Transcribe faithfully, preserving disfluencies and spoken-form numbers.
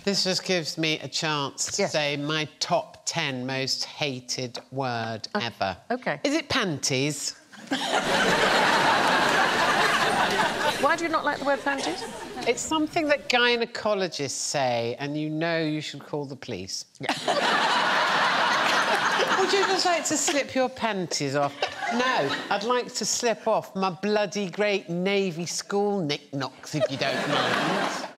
This just gives me a chance to Yes. say my top ten most hated word Uh, ever. OK. Is it panties? Why do you not like the word panties? It's something that gynecologists say, and you know you should call the police. Yeah. Would you just like to slip your panties off? No, I'd like to slip off my bloody great Navy school knick-knocks, if you don't mind.